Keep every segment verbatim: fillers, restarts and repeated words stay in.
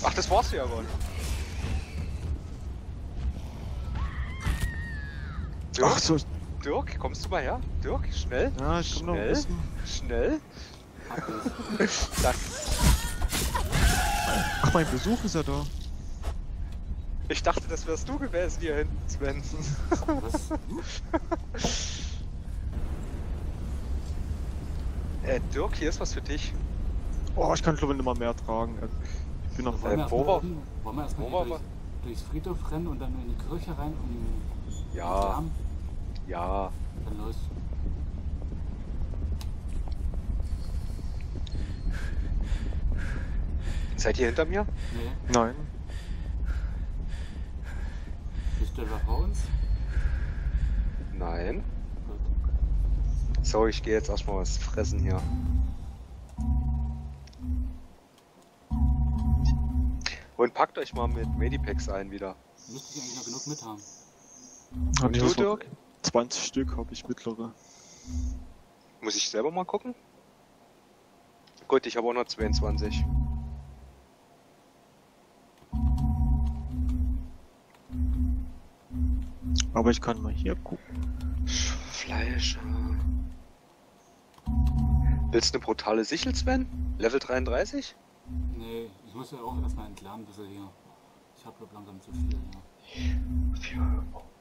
Ach, das war's ja wohl. Dirk, Ach so. Dirk, kommst du mal her? Dirk, schnell. Ja, ich komm noch ein Schnell. bisschen. Schnell. Das. Ach, mein Besuch ist ja da. Ich dachte, das wärst du gewesen hier hinten, Sven. Was? äh, Dirk, hier ist was für dich. Oh, ich kann glaube ich nicht mal mehr tragen. Ich bin noch Wollen wir Äh, wo erstmal war- hin- wollen wir erstmal wo war hier durch, durchs Friedhof rennen und dann in die Kirche rein und Ja. Arm? Ja. Dann los. Seid ihr hinter mir? Nee, Nein. bist du etwa vor uns? Nein. Gut. So, ich gehe jetzt erstmal was fressen hier. Und packt euch mal mit Medipacks ein wieder. Müsste ich eigentlich noch genug mit haben. Hab Und ich du, so Dirk? zwanzig Stück habe ich mittlere. Muss ich selber mal gucken? Gut, ich habe auch noch zweiundzwanzig. Aber ich kann mal hier gucken. Fleisch. Willst du eine brutale Sichel, Sven? Level dreiunddreißig? Nee, ich muss ja auch erstmal entlernen, ein bisschen hier. Ich habe glaube langsam zu viel hier.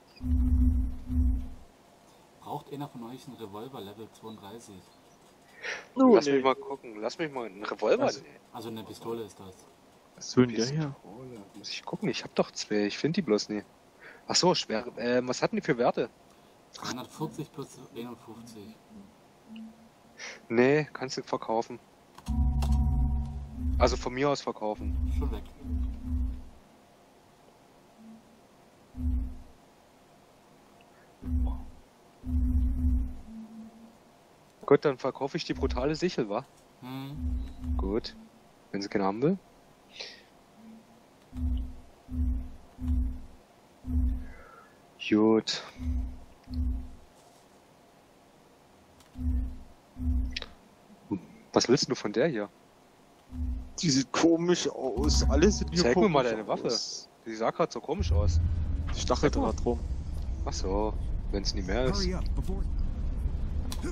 Braucht einer von euch einen Revolver Level zweiunddreißig? Oh, Lass nee. mich mal gucken. Lass mich mal einen Revolver. Also- Nee. Also eine Pistole ist das. Was will denn der hier? Pistole. Muss ich gucken. Ich hab doch zwei. Ich finde die bloß nie. Ach so, schwer. Äh, was hatten die für Werte? dreihundertvierzig plus einundfünfzig. Nee, kannst du verkaufen. Also von mir aus verkaufen. Schon weg. Gut, dann verkaufe ich die brutale Sichel, wa? Hm. Gut. Wenn sie keine haben will. Gut. Was willst du von der hier? Die sieht komisch aus. Alle sind hier Zeig mir komisch mal deine Waffe. aus. Die sah gerade so komisch aus. Die stachelt da drum. Ach so, wenn es nicht mehr ist. Hurry up before. Geh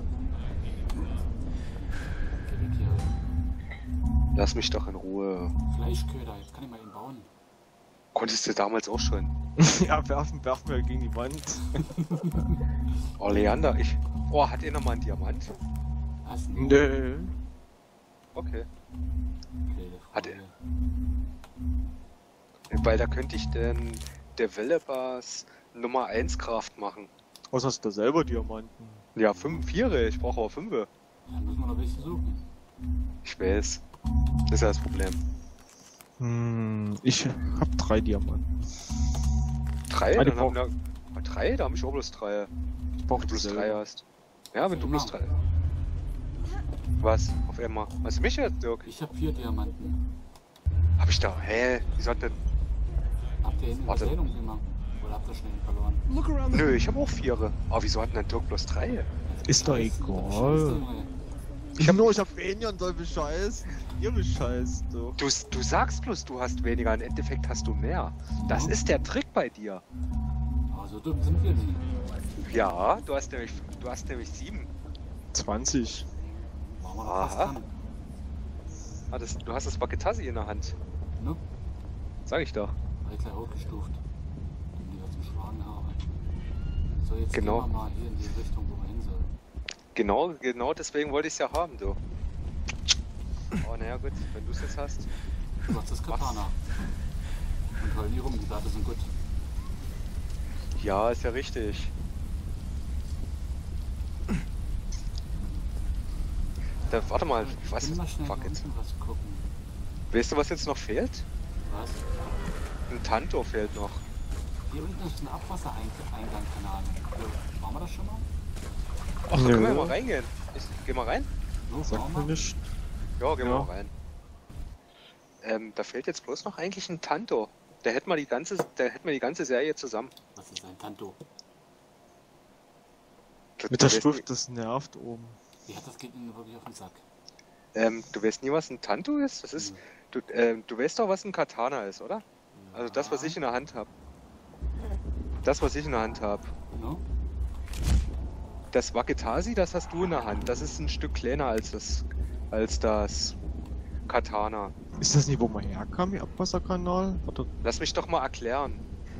weg hier. Lass mich doch in Ruhe. Fleischköder, jetzt kann ich mal ihn bauen. Konntest du damals auch schon. Ja, werfen, werfen wir gegen die Wand. Oh, Leander, ich... Oh, hat er noch mal einen Diamant? Was? Nö. Okay. Blöde Hat Frage. Weil da könnte ich den Developers Nummer eins Kraft machen. Was hast du da selber Diamanten? Ja, fünf, vier, ich brauche aber fünf. Dann müssen wir noch welche suchen. Ich weiß. Das ist ja das Problem. Hm, ich hab drei Diamanten. Drei? Ah, die Dann haben wir... Ah, drei? Da habe ich auch bloß drei. Ich Wenn brauch du bloß dieselbe. drei hast. Ja, wenn du bloß Immer. drei... Was? Auf einmal. Was mich jetzt, Dirk? Ich habe vier Diamanten. Hab ich da... Hä? Wieso hat denn... Habt ihr eine Warte. Übersehung gemacht? Oder habt ihr schnell verloren? Look around the Nö, ich habe auch vier. Aber wieso hat denn Dirk bloß drei? Ist doch Scheiße, egal. Scheiße, Junge. Ich hab nur, ich hab weniger und soll bescheißen. Ihr bescheißt doch. Du, du sagst bloß, du hast weniger, im Endeffekt hast du mehr. Das Ja. ist der Trick bei dir. Aber so dumm sind wir nicht. Ja, du hast nämlich, du hast nämlich sieben. zwanzig. Waren wir doch fast Aha. dran. Ah, das, du hast das Baketassi in der Hand. Ne? Sag ich doch. War ich gleich hochgestuft. Um die ganzen Schwanhaare. So, jetzt Genau. gehen wir mal hier in die Richtung, wo wir hin sollen. Genau, genau deswegen wollte ich es ja haben, du. Oh, naja, gut, wenn du es jetzt hast. Du hast das Katana. Und heul nie rum, die Werte sind gut. Ja, ist ja richtig. Da, warte mal, Ich was? will mal schnell Fuck hier jetzt. unten was gucken. Weißt du, was jetzt noch fehlt? Was? Ein Tanto fehlt noch. Hier unten ist ein Abwassereingang, keine Ahnung. Waren wir das schon mal? Ach, da Nö. können wir ja mal reingehen. Ich, geh mal rein. So, Sagt waren mir wir? nicht. Ja, gehen wir Ja. mal rein. Ähm, da fehlt jetzt bloß noch eigentlich ein Tanto. Der hätte mal die ganze, der hätte mal die ganze Serie zusammen. Was ist ein Tanto? Du, Mit du der weißt Schrift, das nervt oben. Ja, das geht Ihnen wirklich auf den Sack. Nie, ähm, du weißt nie, was ein Tanto ist? Das ist, Mhm. Du, äh, du weißt doch, was ein Katana ist, oder? Also das, was ich in der Hand habe. Das, was ich in der Hand habe. No? Das Waketasi, das hast du in der Hand. Das ist ein Stück kleiner als das, als das Katana. Ist das nicht, wo man herkam, ihr Abwasserkanal? Oder? Lass mich doch mal erklären.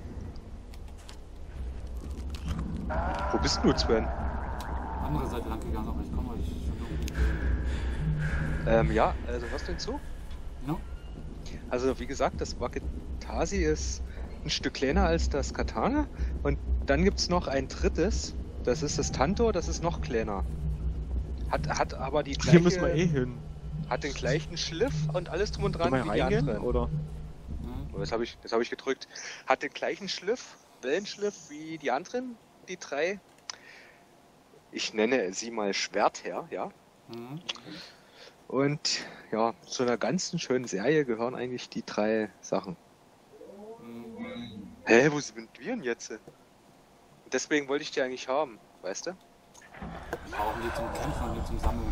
Wo bist du, Sven? Andere Seite lang gegangen, aber ich komme euch schon irgendwie. Ähm, ja, also was denn so? No? Also wie gesagt, das Waketasi ist ein Stück kleiner als das Katana. Und dann gibt es noch ein drittes. Das ist das Tanto, das ist noch kleiner. Hat, hat aber die gleiche... Hier müssen wir eh hin. Hat den gleichen Schliff und alles drum und dran Können wir wie die reingehen, anderen. oder? Oh, das habe ich, das hab ich gedrückt. Hat den gleichen Schliff, Wellenschliff wie die anderen, die drei. Ich nenne sie mal Schwertherr, ja. Mhm. Und ja, zu einer ganzen schönen Serie gehören eigentlich die drei Sachen. Mhm. Hä, wo sind wir denn jetzt? Deswegen wollte ich die eigentlich haben, weißt du? Brauchen die zum Kämpfen und die zum Sammeln.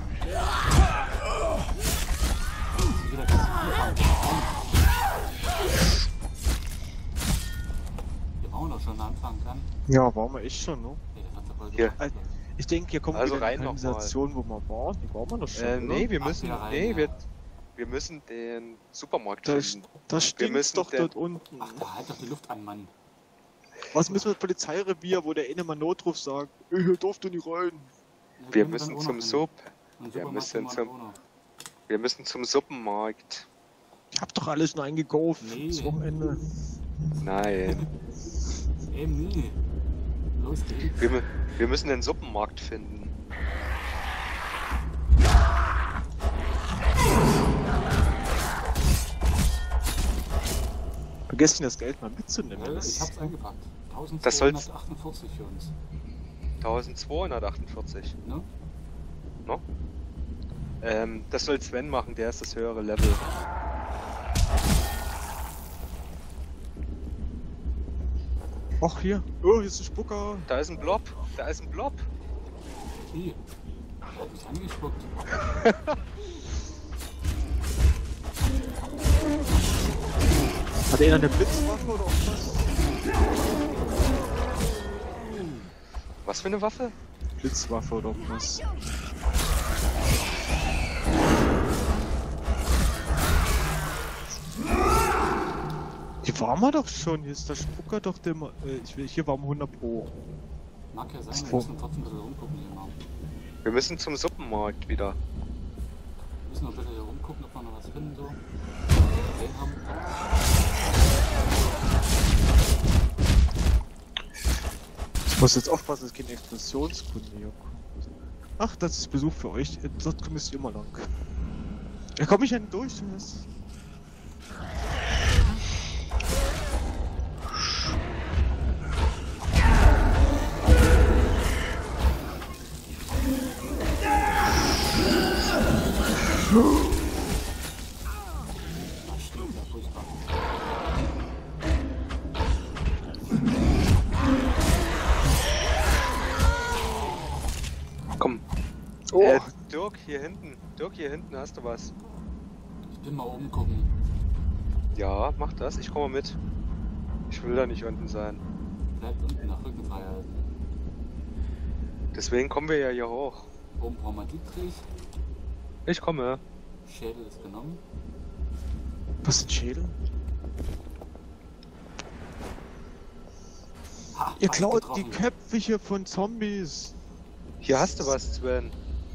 Jeder kann sich Wir brauchen doch schon anfangen kann. Ja, waren wir echt schon, ne? Nee, das hat's aber Hier. Al- Ich denke, hier kommt Also wieder rein die noch mal. Kanalisation, wo wir waren. Die waren wir doch schon, Äh, oder? nee, wir Ach, müssen, wieder rein, nee, ja. wir, wir müssen den Supermarkt Da, finden. da stinkt's müssen doch der- dort unten. Ach, da halt doch die Luft an, Mann. Was müssen wir Polizeirevier, wo der eine mal Notruf sagt, "Ey, hier durft du nicht rein." Da Wir können müssen dann auch zum noch Sub. hin. Und wir Supermarkt müssen sind wir zum- auch noch. Wir müssen zum Suppenmarkt. Ich hab doch alles nur eingekauft. Nee. Das Wochenende. Nein. Eben nie. Los geht's. Wir, mü- wir müssen den Suppenmarkt finden. Vergesst nicht, das Geld mal mitzunehmen. Ja, Das ich hab's eingepackt. Das soll's- eintausendzweihundertachtundvierzig für uns. eintausendzweihundertachtundvierzig. Ne? No? Ähm, das soll Sven machen, der ist das höhere Level. Ach, hier. Oh, hier ist ein Spucker. Da ist ein Blob. Da ist ein Blob. Wie? Hat mich angespuckt. Hat er eine Blitzwaffe oder was? Was für eine Waffe? Blitzwaffe oder was? Hier waren wir doch schon. Hier ist der Spucker doch der. Ma- Äh, ich will, hier waren wir hundert Pro. Mag ja sein, Was wir vor- müssen trotzdem ein bisschen rumgucken hier mal. Wir müssen zum Suppenmarkt wieder. Wir müssen noch ein bisschen hier rumgucken, ob wir noch was finden so. Gesehen haben. Ich muss jetzt aufpassen, dass keine Explosionskunde hier kommt. Ach, das ist Besuch für euch. Äh, Dort müsst ihr immer lang. Ja, komm ich denn durch? Das Das stimmt, ja furchtbar. Komm. Oh. Äh, Dirk, hier hinten. Dirk, hier hinten hast du was. Ich bin mal oben gucken. Ja, mach das. Ich komme mit. Ich will da nicht unten sein. Bleibt unten nach Rücken frei halten. Deswegen kommen wir ja hier hoch. Oben brauchen wir Dietrich. Ich komme. Schädel ist genommen. Was ist ein Schädel? Ha, Ihr fast klaut getroffen. die Köpfe hier von Zombies. Hier hast du was, Sven.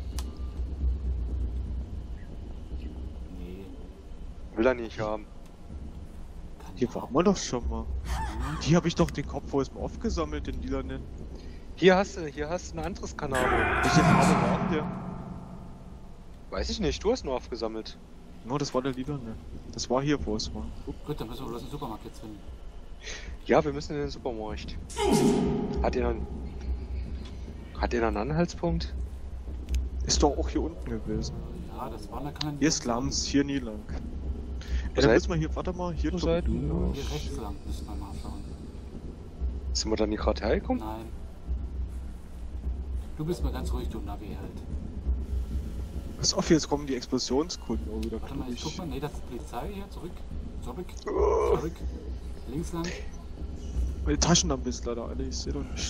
Nee, Will er nicht haben. kann Hier ich waren wir doch schon mal. Mhm. Hier habe ich doch den Kopf vor ist mal aufgesammelt, den lilanen. Hier hast du, hier hast du ein anderes Kanal. Welche Farbe war denn der? Weiß ich nicht, du hast nur aufgesammelt. No, das war der lilane. Das war hier, wo es war. Gut, dann müssen wir bloß einen Supermarkt jetzt finden. Ja, wir müssen in den Supermarkt. Hat er einen, hat er einen Anhaltspunkt? Ist doch auch hier unten gewesen. Ja, das war eine Kanalisation. Hier ist Slums, hier nie lang. Wo Ey, dann seid- müssen wir hier, warte mal, hier Wo doch- seid ihr? Hier rechts lang, müssen wir mal schauen. Sind wir da nicht gerade hergekommen? Nein. Du bist mal ganz ruhig, du Navi halt. Pass auf, jetzt kommen die Explosionskunden auch wieder. Warte mal, ich Ich. guck mal. Nee, das ist die Polizei hier. Zurück. Zurück. Oh, Zurück. Links lang. meine Taschenlampe ist leider alle, ich seh doch nicht.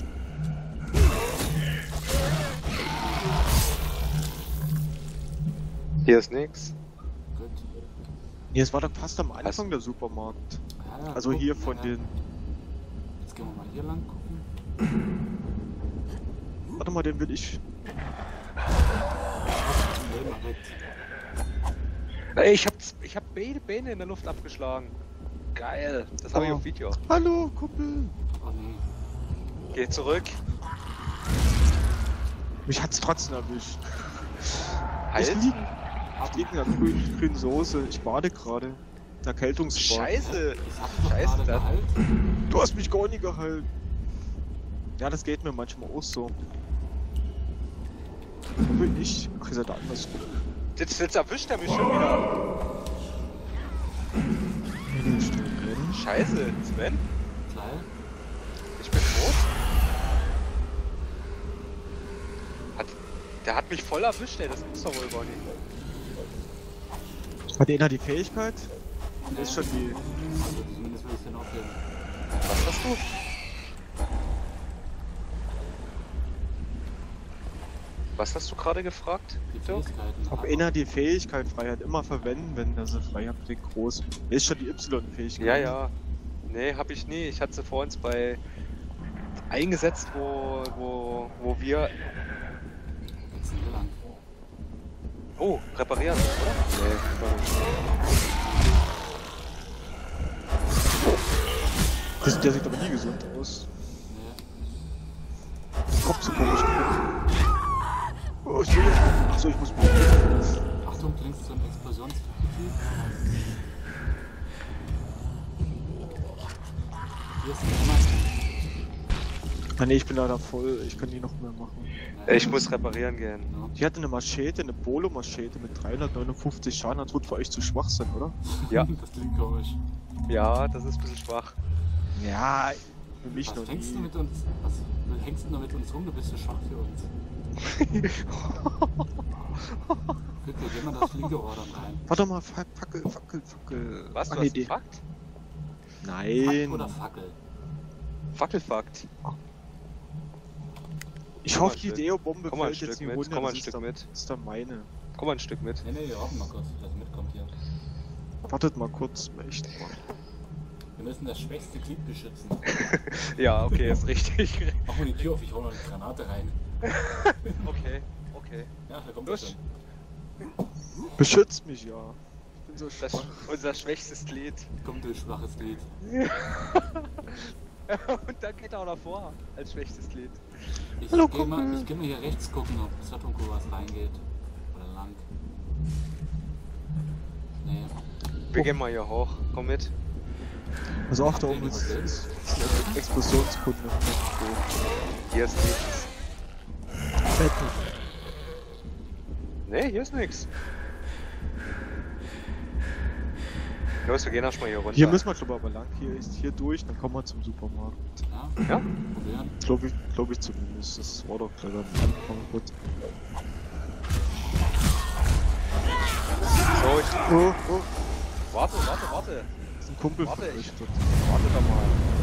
Hier ist nix. Gut. Nee, es war doch fast am Anfang Was? der Supermarkt. Ja, ja, Also guck, hier ja, von ja. den. Jetzt gehen wir mal hier lang gucken. Warte mal, den will ich. Leben erweckt. Ey, ich hab, ich hab beide Beine in der Luft abgeschlagen. Geil. Das habe ich Oh. auf Video. Hallo, Kumpel! Oh nee. Geh zurück. Mich hat's trotzdem erwischt. Halt. Ich lieg, ich lieg in der grünen, grünen Soße. Ich bade gerade. Erkältungsbad. Scheiße. Ich hab doch Scheiße, gerade das- gehalten. Du hast mich gar nicht gehalten. Ja, das geht mir manchmal auch so. Wo bin ich? Ach, ihr seid anders. Jetzt, jetzt erwischt er mich schon wieder. Scheiße, Sven. Klein. Ich bin tot. Hat, der hat mich voll erwischt, ey. Das gibt's doch wohl gar nicht. Hat einer die Fähigkeit? Das ist schon die. Also zumindest will ich den aufheben. Was hast du? Was hast du gerade gefragt? Die Dirk? Fähigkeiten. Ob einer die Fähigkeit frei hat, immer verwenden, wenn er sie frei hat, den groß. Ist schon die Y-Fähigkeit. Ja, ja. Nee, hab ich nie. Ich hatte sie vor uns bei eingesetzt, wo, wo, wo wir. Jetzt sind wir lang. Oh, reparieren, oder? Nee, gar nicht. Das, der sieht aber nie gesund aus. Nee. Kopf so komisch. Oh, ich will. Achso, ich muss. Achtung, links zum Explosionsgebiet. Hier ist jemand. Ah, nee, ich bin leider voll. Ich kann die noch mehr machen. Ich muss reparieren gehen. Ja. Die hatte eine Machete, eine Bolo-Machete mit dreihundertneunundfünfzig Schaden. Das wird für euch zu schwach sein, oder? Ja. Das klingt komisch. Ja, das ist ein bisschen schwach. Ja, für mich Was noch hängst du nie. mit uns? Was du hängst du nur mit uns rum? Du bist zu schwach für uns. Bitte, geh mal das Fliegerohr dann rein. Warte mal, Fac- Fackel, Fackel, Fackel. Was, Ah, du nee, hast die- einen Fakt? Fakt Nein. oder Fackel? Fackelfakt. Ich Komm mal hoffe, ein die Stück. Deo-Bombe Komm mal ein fällt jetzt Stück nicht mit, runter. komm mal ein das ist Stück dann- mit. Das ist dann meine. Komm mal ein Stück mit. Nee, nee, wir hoffen mal kurz, dass er mitkommt hier. Wartet mal kurz. Echt. Wir müssen das schwächste Glied beschützen. Ja, okay, ist richtig. Mach mal die Tür auf, ich hau noch eine Granate rein. Okay, okay. Ja, da kommt er Los. schon. Beschützt mich ja. Ich bin so Das schwach. unser schwächstes Glied. Kommt du schwaches Glied. Und dann geht er auch davor als schwächstes Glied. Ich Hallo, geh mal, Kumpel. ich geh mal hier rechts gucken, ob Satoku was reingeht. Oder lang. Nee. Wir gehen mal hier hoch. Komm mit. Also auch Habt da ihr oben die ist, gesehen? ist eine Explosionskunde. Hier ist nichts. Betten. Nee, hier ist nichts. Los, wir gehen erstmal hier runter. Hier müssen wir glaube ich aber lang. Hier ist hier durch, dann kommen wir zum Supermarkt. Ja? Ja? Probieren. Glaube ich, glaube ich zumindest. Das war doch gleich am Anfang gut. So, ich. Oh, oh. Warte, warte, warte. Das ist ein Kumpel Warte, von ich- euch dort. Warte doch mal.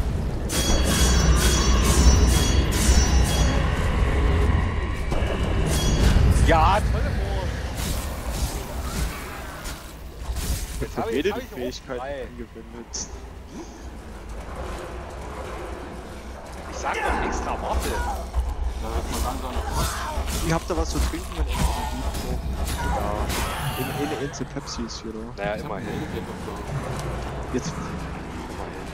Ja, tolle Wurst. Jetzt hab hat ich- jede hab die ich auch Fähigkeit frei. angewendet. Ich sag doch extra, warte. Da wird man langsam noch was. Ihr habt da was zu trinken, wenn ihr Energie braucht. Ja, In eine Einzel Pepsi ist hier, oder? naja, Ich hab einen immerhin. Elevator geflogen. Jetzt. Immerhin.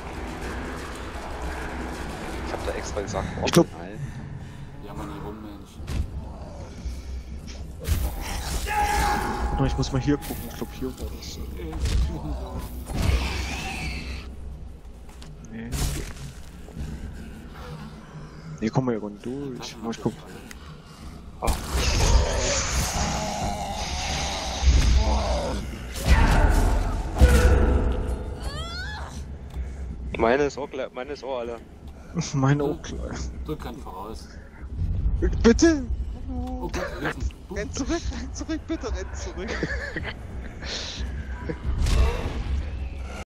Ich hab da extra gesagt, Ich glaub- optional. Ja, man, hier rum, Mensch. Warte mal, ich muss mal hier gucken. Ich glaube, hier war das. Nee. Nee, komm mal hier runter durch. Mal, ich guck. Oh. Meine ist auch, gle- meine ist auch alle. Meine auch gleich. Drück keinen voraus. Bitte? Oh Gott, renn zurück, renn zurück, bitte renn zurück.